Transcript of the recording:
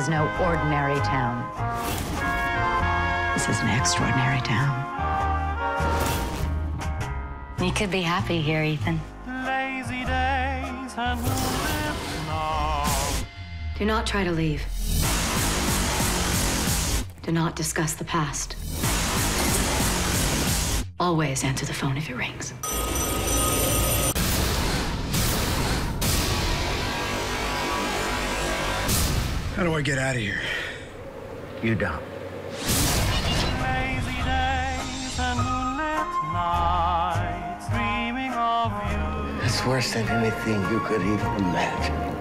is no ordinary town. This is an extraordinary town. You could be happy here, Ethan. Lazy days and now. Do not try to leave. Do not discuss the past. Always answer the phone if it rings. How do I get out of here? You don't. Lazy days and moonlit nights, dreaming of you. It's worse than anything you could even imagine.